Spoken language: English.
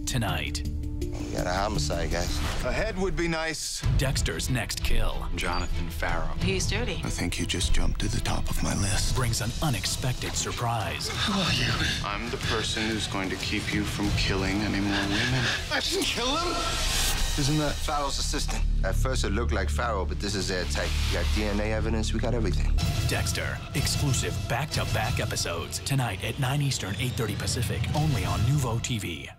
tonight. We got a homicide, guys. A head would be nice. Dexter's next kill Jonathan Farrow. He's dirty. I think you just jumped to the top of my list. brings an unexpected surprise. Who are you? I'm the person who's going to keep you from killing any more women. I didn't kill him. Isn't that Farrow's assistant. At first it looked like Farrow, but this is airtight. We got DNA evidence, we got everything. Dexter, exclusive back-to-back episodes. Tonight at 9 Eastern, 8:30 Pacific, only on NUVOtv.